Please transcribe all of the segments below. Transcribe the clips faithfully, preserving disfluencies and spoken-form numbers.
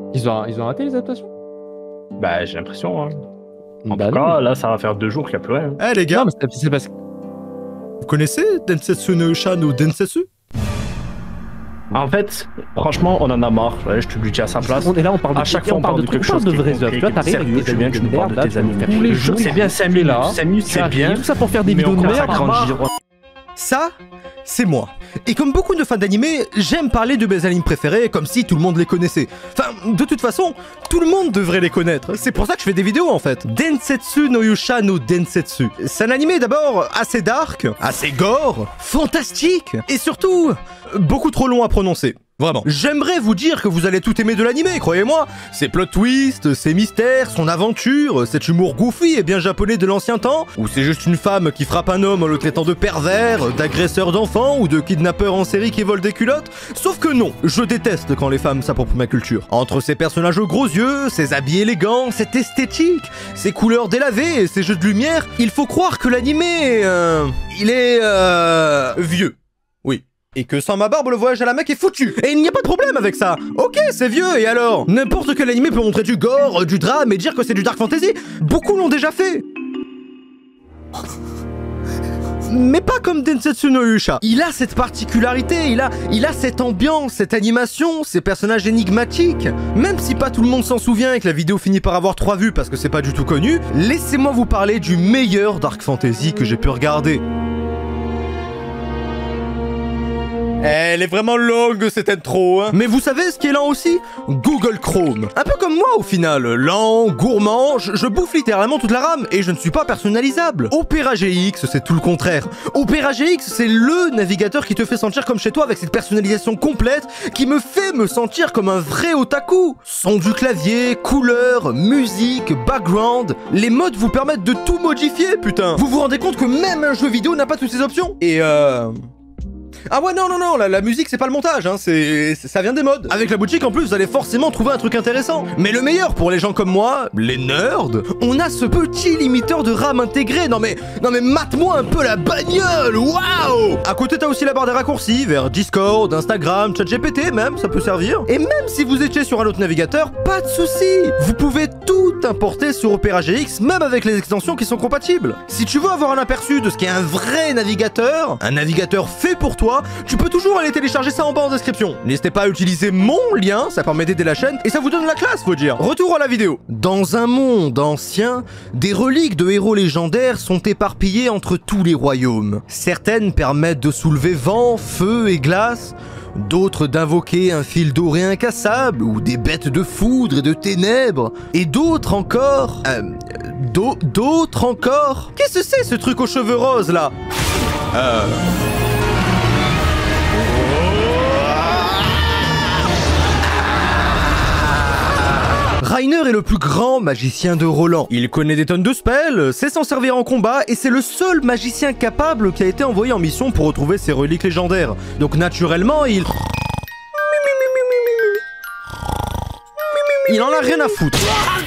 Ils ont, ils ont raté les adaptations? Bah, j'ai l'impression, hein. En Bah tout non. cas, là, ça va faire deux jours qu'il n'y a plus rien. Eh les gars, Non, mais c'est- c'est parce que... vous connaissez Densetsu no Yusha no Densetsu? En fait, franchement, on en a marre. Ouais, je te le dis à sa place. On est là, on parle de À chaque fois, on parle de trucs, quelque on parle chose de qui est vraies œuvres. Tu vois, concret, t'arrives avec sérieux, tes je veux amis, que tu tu me parles de tes amis. tous les jours, C'est bien cinq minutes, là, cinq minutes, tu c'est arrives, bien. tout ça pour faire des Mais vidéos on de commence à merde. grandir. Ça, c'est moi. Et comme beaucoup de fans d'animé, j'aime parler de mes animes préférés comme si tout le monde les connaissait. Enfin, de toute façon, tout le monde devrait les connaître. C'est pour ça que je fais des vidéos en fait. Densetsu no Yusha no Densetsu. C'est un animé d'abord assez dark, assez gore, fantastique, et surtout, beaucoup trop long à prononcer. Vraiment. J'aimerais vous dire que vous allez tout aimer de l'animé, croyez-moi. Ses plot twists, ses mystères, son aventure, cet humour goofy et bien japonais de l'ancien temps, ou c'est juste une femme qui frappe un homme en le traitant de pervers, d'agresseur d'enfants ou de kidnappeur en série qui vole des culottes. Sauf que non, je déteste quand les femmes s'approprient ma culture. Entre ces personnages aux gros yeux, ces habits élégants, cette esthétique, ces couleurs délavées et ces jeux de lumière, il faut croire que l'animé, euh, il est, euh, vieux. Oui. Et que sans ma barbe, le voyage à la Mecque est foutu. Et il n'y a pas de problème avec ça. Ok, c'est vieux, et alors? N'importe quel animé peut montrer du gore, du drame et dire que c'est du dark fantasy. Beaucoup l'ont déjà fait. Mais pas comme Densetsu no Yusha. Il a cette particularité, il a, il a cette ambiance, cette animation, ces personnages énigmatiques. Même si pas tout le monde s'en souvient et que la vidéo finit par avoir trois vues parce que c'est pas du tout connu, laissez-moi vous parler du meilleur dark fantasy que j'ai pu regarder. Elle est vraiment longue cette intro, hein. Mais vous savez ce qui est lent aussi? Google Chrome. Un peu comme moi au final, lent, gourmand, je, je bouffe littéralement toute la RAM et je ne suis pas personnalisable. Opera G X, c'est tout le contraire. Opera G X, c'est le navigateur qui te fait sentir comme chez toi avec cette personnalisation complète qui me fait me sentir comme un vrai otaku. Son du clavier, couleurs, musique, background, les modes vous permettent de tout modifier, putain. Vous vous rendez compte que même un jeu vidéo n'a pas toutes ces options? Et euh... Ah ouais, non, non, non, la, la musique, c'est pas le montage, hein, c'est, ça vient des modes. Avec la boutique, en plus, vous allez forcément trouver un truc intéressant. Mais le meilleur, pour les gens comme moi, les nerds, on a ce petit limiteur de RAM intégré. Non mais, non mais mate-moi un peu la bagnole, waouh. À côté, t'as aussi la barre des raccourcis vers Discord, Instagram, ChatGPT même, ça peut servir. Et même si vous étiez sur un autre navigateur, pas de souci. Vous pouvez tout importer sur Opera G X, même avec les extensions qui sont compatibles. Si tu veux avoir un aperçu de ce qu'est un vrai navigateur, un navigateur fait pour toi, tu peux toujours aller télécharger ça en bas en description. N'hésitez pas à utiliser mon lien, ça permet d'aider la chaîne et ça vous donne la classe, faut dire. Retour à la vidéo. Dans un monde ancien, des reliques de héros légendaires sont éparpillées entre tous les royaumes. Certaines permettent de soulever vent, feu et glace, d'autres d'invoquer un fil doré incassable ou des bêtes de foudre et de ténèbres, et d'autres encore... Euh, d'autres encore... Qu'est-ce que c'est ce truc aux cheveux roses là? Euh... Reiner est le plus grand magicien de Roland. Il connaît des tonnes de spells, sait s'en servir en combat et c'est le seul magicien capable qui a été envoyé en mission pour retrouver ses reliques légendaires. Donc naturellement, il... Il en a rien à foutre.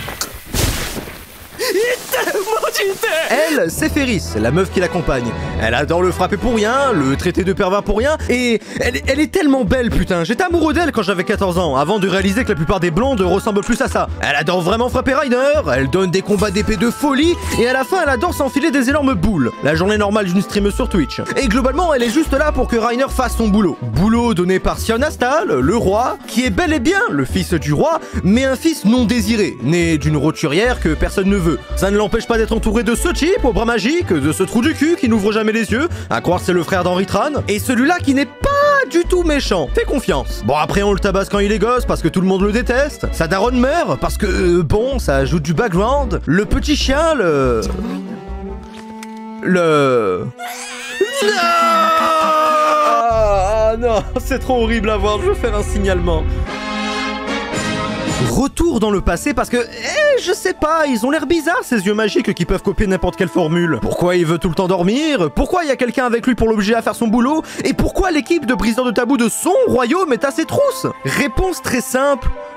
Elle, c'est Féris, la meuf qui l'accompagne. Elle adore le frapper pour rien, le traiter de pervers pour rien, et elle, elle est tellement belle, putain. J'étais amoureux d'elle quand j'avais quatorze ans, avant de réaliser que la plupart des blondes ressemblent plus à ça. Elle adore vraiment frapper Reiner, elle donne des combats d'épée de folie, et à la fin, elle adore s'enfiler des énormes boules. La journée normale d'une streameuse sur Twitch. Et globalement, elle est juste là pour que Reiner fasse son boulot. Boulot donné par Sion Astal, le roi, qui est bel et bien le fils du roi, mais un fils non désiré, né d'une roturière que personne ne veut. Ça ne l'empêche pas d'être entouré de ce type au bras magique, de ce trou du cul qui n'ouvre jamais les yeux, à croire c'est le frère d'Henri Tran, et celui-là qui n'est pas du tout méchant. Fais confiance. Bon, après on le tabasse quand il est gosse parce que tout le monde le déteste. Sa daronne meurt parce que, euh, bon, ça ajoute du background. Le petit chien, le... Le... Non, ah, non, c'est trop horrible à voir, je veux faire un signalement. Retour dans le passé parce que, eh, je sais pas, ils ont l'air bizarres ces yeux magiques qui peuvent copier n'importe quelle formule. Pourquoi il veut tout le temps dormir? Pourquoi il y a quelqu'un avec lui pour l'obliger à faire son boulot? Et pourquoi l'équipe de briseurs de tabou de son royaume est à ses trousses? Réponse très simple,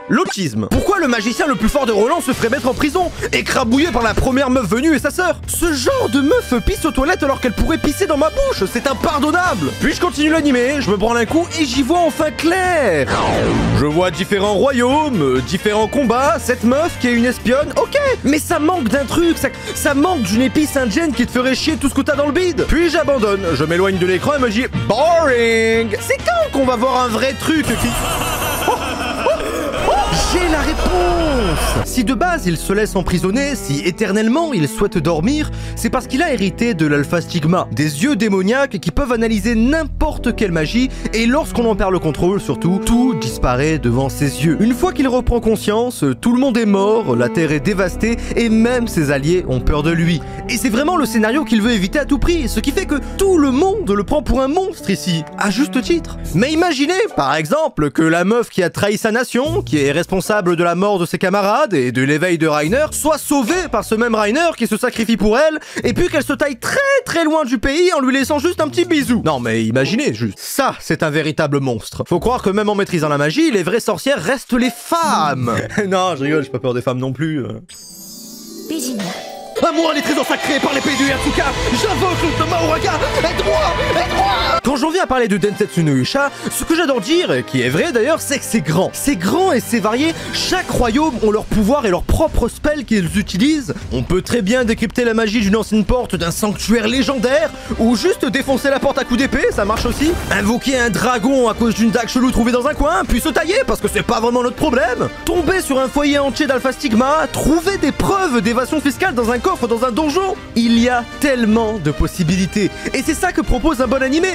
L'autisme. Pourquoi le magicien le plus fort de Roland se ferait mettre en prison, écrabouillé par la première meuf venue et sa sœur? Ce genre de meuf pisse aux toilettes alors qu'elle pourrait pisser dans ma bouche, c'est impardonnable. Puis je continue l'animé, je me branle un coup et j'y vois enfin clair. Je vois différents royaumes, différents combats, cette meuf qui est une espionne, ok, mais ça manque d'un truc, ça, ça manque d'une épice indienne qui te ferait chier tout ce que t'as dans le bide. Puis j'abandonne, je m'éloigne de l'écran et me dis boring. C'est quand qu'on va voir un vrai truc qui... Oh, oh, oh, j'ai la réponse. Si de base il se laisse emprisonner, si éternellement il souhaite dormir, c'est parce qu'il a hérité de l'alpha stigma, des yeux démoniaques qui peuvent analyser n'importe quelle magie, et lorsqu'on en perd le contrôle surtout, tout disparaît devant ses yeux. Une fois qu'il reprend conscience, tout le monde est mort, la terre est dévastée, et même ses alliés ont peur de lui. Et c'est vraiment le scénario qu'il veut éviter à tout prix, ce qui fait que tout le monde le prend pour un monstre ici, à juste titre. Mais imaginez, par exemple, que la meuf qui a trahi sa nation, qui est responsable de la mort de ses camarades et de l'éveil de Rainer, soit sauvée par ce même Rainer qui se sacrifie pour elle, et puis qu'elle se taille très très loin du pays en lui laissant juste un petit bisou. Non mais imaginez juste, ça c'est un véritable monstre. Faut croire que même en maîtrisant la magie, les vraies sorcières restent les femmes. Non, je rigole, j'ai pas peur des femmes non plus. Bijina. À moi les trésors sacrés par l'épée de Yatsuka, j'invoque le Mahoraga, aide-moi, aide-moi. Quand j'en viens à parler de Densetsu no Yusha, ce que j'adore dire, et qui est vrai d'ailleurs, c'est que c'est grand. C'est grand et c'est varié, chaque royaume ont leur pouvoir et leur propre spell qu'ils utilisent. On peut très bien décrypter la magie d'une ancienne porte d'un sanctuaire légendaire, ou juste défoncer la porte à coups d'épée, ça marche aussi. Invoquer un dragon à cause d'une dague chelou trouvée dans un coin, puis se tailler parce que c'est pas vraiment notre problème. Tomber sur un foyer entier d'alpha stigma, trouver des preuves d'évasion fiscale dans un coffre dans un donjon. Il y a tellement de possibilités, et c'est ça que propose un bon animé.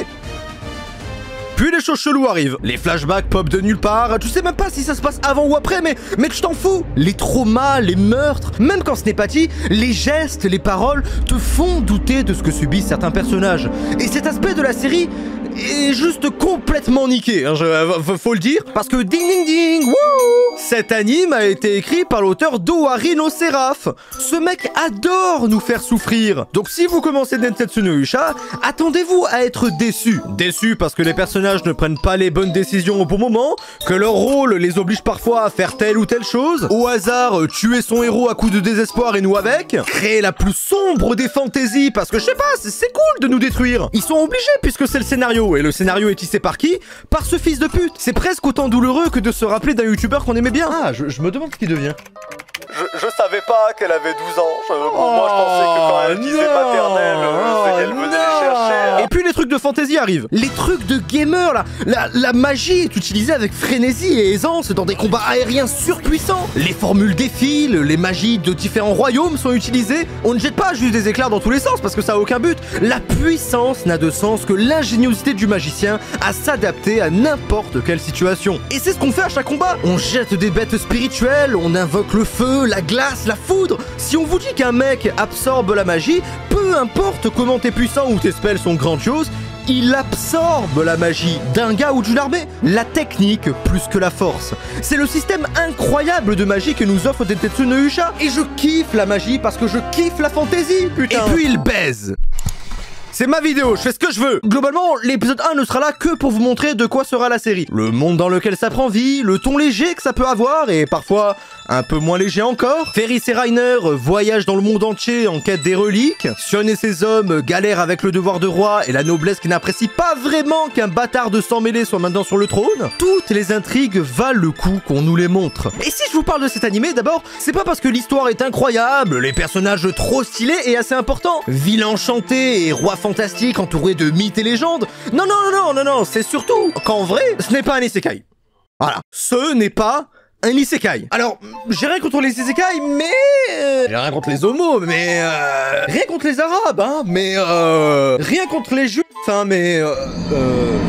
Puis les choses cheloues arrivent, les flashbacks pop de nulle part, tu sais même pas si ça se passe avant ou après, mais, mais tu t'en fous. Les traumas, les meurtres, même quand ce n'est pas dit, les gestes, les paroles te font douter de ce que subissent certains personnages. Et cet aspect de la série est juste complètement niqué, hein, je, faut le dire, parce que ding ding ding, wouh, cet anime a été écrit par l'auteur d'Owari no Seraph. Ce mec adore nous faire souffrir. Donc si vous commencez Densetsu no Yusha, attendez-vous à être déçu. Déçu parce que les personnages ne prennent pas les bonnes décisions au bon moment, que leur rôle les oblige parfois à faire telle ou telle chose, au hasard tuer son héros à coup de désespoir et nous avec, créer la plus sombre des fantaisies parce que je sais pas, c'est cool de nous détruire. Ils sont obligés puisque c'est le scénario, et le scénario est tissé par qui? Par ce fils de pute. C'est presque autant douloureux que de se rappeler d'un youtubeur qu'on aimait bien. Ah, je, je me demande ce qu'il devient. Je, je savais pas qu'elle avait douze ans. Je, oh, moi, je pensais que quand elle disait non, maternelle, oh, c'est qu'elle venait les chercher. Et puis les trucs de fantasy arrivent. Les trucs de gamer, là. La, la magie est utilisée avec frénésie et aisance dans des combats aériens surpuissants. Les formules défilent, les magies de différents royaumes sont utilisées. On ne jette pas juste des éclairs dans tous les sens parce que ça a aucun but. La puissance n'a de sens que l'ingéniosité du magicien à s'adapter à n'importe quelle situation. Et c'est ce qu'on fait à chaque combat. On jette des bêtes spirituelles, on invoque le feu, la glace, la foudre. Si on vous dit qu'un mec absorbe la magie, peu importe comment t'es puissant ou tes spells sont grandioses, il absorbe la magie d'un gars ou d'une armée. La technique plus que la force. C'est le système incroyable de magie que nous offre Densetsu no Yusha. Et je kiffe la magie parce que je kiffe la fantaisie, putain. Et puis il baise. C'est ma vidéo, je fais ce que je veux. Globalement, l'épisode un ne sera là que pour vous montrer de quoi sera la série. Le monde dans lequel ça prend vie, le ton léger que ça peut avoir, et parfois un peu moins léger encore. Ferris et Rainer voyagent dans le monde entier en quête des reliques. Sion et ses hommes galèrent avec le devoir de roi et la noblesse qui n'apprécie pas vraiment qu'un bâtard de sang mêlé soit maintenant sur le trône. Toutes les intrigues valent le coup qu'on nous les montre. Et si je vous parle de cet animé, d'abord, c'est pas parce que l'histoire est incroyable, les personnages trop stylés et assez importants, ville enchantée et roi fantastique entouré de mythes et légendes. Non, non, non, non, non, non, c'est surtout qu'en vrai, ce n'est pas un isekai. Voilà, ce n'est pas un isekai. Alors, j'ai rien contre les isekai, mais... Euh, j'ai rien contre les homos, mais... Euh, rien contre les arabes, hein, mais... Euh, rien contre les juifs, hein, mais... Euh, euh,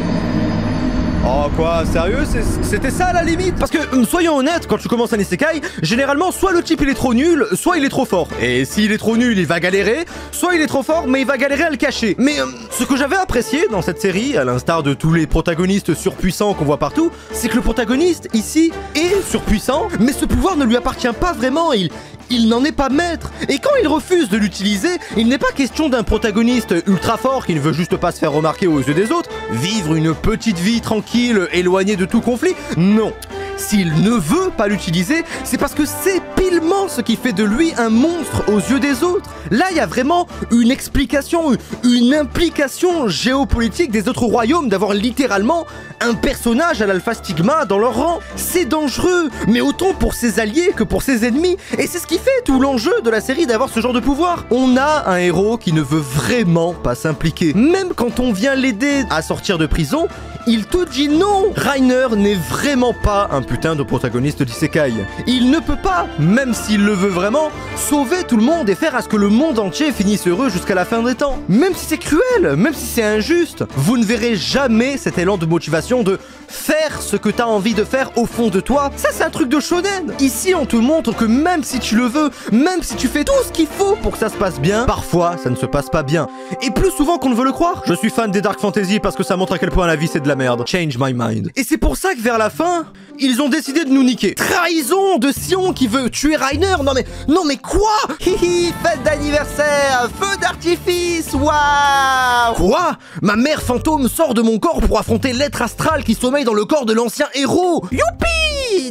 oh quoi, sérieux? C'était ça à la limite? Parce que, soyons honnêtes, quand tu commences un isekai, généralement, soit le type il est trop nul, soit il est trop fort. Et s'il est trop nul, il va galérer, soit il est trop fort, mais il va galérer à le cacher. Mais euh, ce que j'avais apprécié dans cette série, à l'instar de tous les protagonistes surpuissants qu'on voit partout, c'est que le protagoniste, ici, est surpuissant, mais ce pouvoir ne lui appartient pas vraiment, il... Il n'en est pas maître. Et quand il refuse de l'utiliser, il n'est pas question d'un protagoniste ultra fort qui ne veut juste pas se faire remarquer aux yeux des autres, vivre une petite vie tranquille, éloignée de tout conflit. Non. S'il ne veut pas l'utiliser, c'est parce que c'est pilement ce qui fait de lui un monstre aux yeux des autres. Là, il y a vraiment une explication, une implication géopolitique des autres royaumes d'avoir littéralement un personnage à l'alpha stigma dans leur rang. C'est dangereux, mais autant pour ses alliés que pour ses ennemis. Et c'est ce qui fait tout l'enjeu de la série d'avoir ce genre de pouvoir. On a un héros qui ne veut vraiment pas s'impliquer. Même quand on vient l'aider à sortir de prison, il te dit non. Reiner n'est vraiment pas un putain de protagoniste d'isekai. Il ne peut pas, même s'il le veut vraiment, sauver tout le monde et faire à ce que le monde entier finisse heureux jusqu'à la fin des temps. Même si c'est cruel, même si c'est injuste, vous ne verrez jamais cet élan de motivation de faire ce que t'as envie de faire au fond de toi. Ça, c'est un truc de shonen. Ici, on te montre que même si tu le veux, même si tu fais tout ce qu'il faut pour que ça se passe bien, parfois, ça ne se passe pas bien. Et plus souvent qu'on ne veut le croire. Je suis fan des Dark Fantasy parce que ça montre à quel point la vie c'est de la merde. Change my mind. Et c'est pour ça que vers la fin, ils ont décidé de nous niquer. Trahison de Sion qui veut tuer Reiner. Non mais, non mais quoi? Hihi, fête d'anniversaire, feu d'artifice, waouh. Quoi? Ma mère fantôme sort de mon corps pour affronter l'être astral qui sommeille dans le corps de l'ancien héros. Youpi!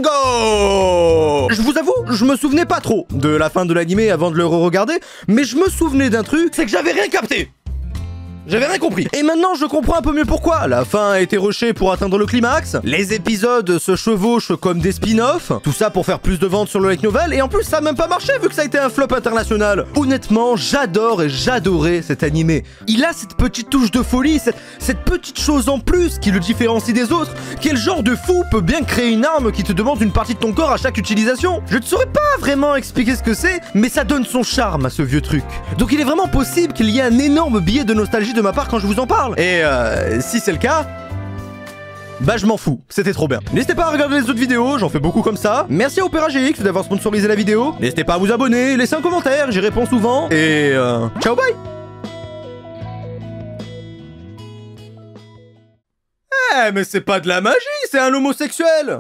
Dango! Je vous avoue, je me souvenais pas trop de la fin de l'animé avant de le re-regarder, mais je me souvenais d'un truc, c'est que j'avais rien capté. J'avais rien compris. Et maintenant, je comprends un peu mieux pourquoi. La fin a été rushée pour atteindre le climax. Les épisodes se chevauchent comme des spin-offs. Tout ça pour faire plus de ventes sur le light novel. Et en plus, ça a même pas marché vu que ça a été un flop international. Honnêtement, j'adore et j'adorais cet animé. Il a cette petite touche de folie, cette, cette petite chose en plus qui le différencie des autres. Quel genre de fou peut bien créer une arme qui te demande une partie de ton corps à chaque utilisation? Je ne saurais pas vraiment expliquer ce que c'est, mais ça donne son charme à ce vieux truc. Donc il est vraiment possible qu'il y ait un énorme billet de nostalgie de ma part quand je vous en parle. Et euh, si c'est le cas, bah je m'en fous, c'était trop bien. N'hésitez pas à regarder les autres vidéos, j'en fais beaucoup comme ça. Merci à Opera G X d'avoir sponsorisé la vidéo. N'hésitez pas à vous abonner, laisser un commentaire, j'y réponds souvent. Et euh, ciao bye. Eh mais c'est pas de la magie, c'est un homosexuel.